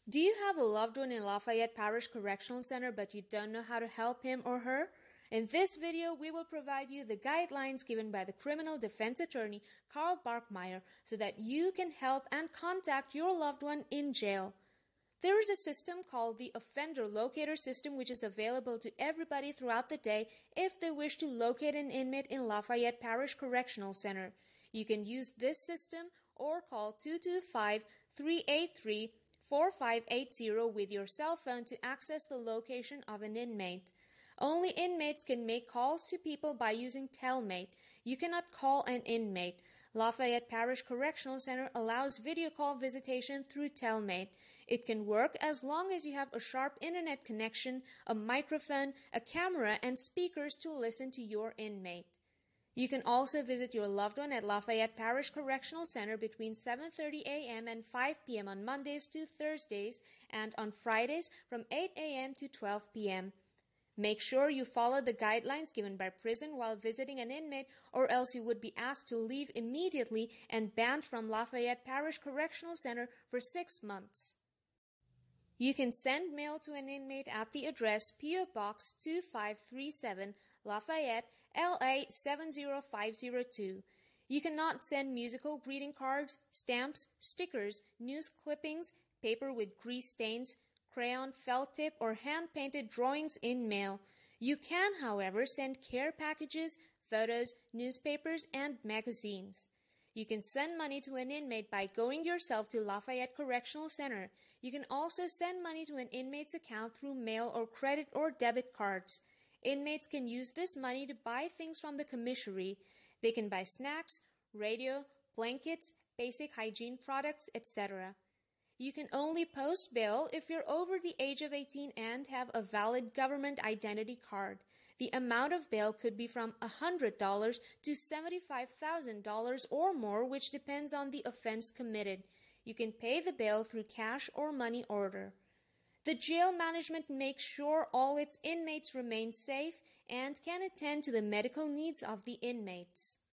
Do you have a loved one in Lafayette Parish Correctional Center but you don't know how to help him or her? In this video, we will provide you the guidelines given by the criminal defense attorney Carl Barkemeyer so that you can help and contact your loved one in jail. There is a system called the Offender Locator System which is available to everybody throughout the day if they wish to locate an inmate in Lafayette Parish Correctional Center. You can use this system or call 225-383-4580 with your cell phone to access the location of an inmate. Only inmates can make calls to people by using Telmate. You cannot call an inmate. Lafayette Parish Correctional Center allows video call visitation through Telmate. It can work as long as you have a sharp internet connection, a microphone, a camera, and speakers to listen to your inmate. You can also visit your loved one at Lafayette Parish Correctional Center between 7:30 a.m. and 5 p.m. on Mondays to Thursdays and on Fridays from 8 a.m. to 12 p.m. Make sure you follow the guidelines given by prison while visiting an inmate, or else you would be asked to leave immediately and banned from Lafayette Parish Correctional Center for 6 months. You can send mail to an inmate at the address P.O. Box 2537, Lafayette, LA 70502. You cannot send musical greeting cards, stamps, stickers, news clippings, paper with grease stains, crayon, felt tip, or hand-painted drawings in mail. You can, however, send care packages, photos, newspapers, and magazines. You can send money to an inmate by going yourself to Lafayette Correctional Center. You can also send money to an inmate's account through mail or credit or debit cards. Inmates can use this money to buy things from the commissary. They can buy snacks, radio, blankets, basic hygiene products, etc. You can only post bail if you're over the age of 18 and have a valid government identity card. The amount of bail could be from $100 to $75,000 or more, which depends on the offense committed. You can pay the bail through cash or money order. The jail management makes sure all its inmates remain safe and can attend to the medical needs of the inmates.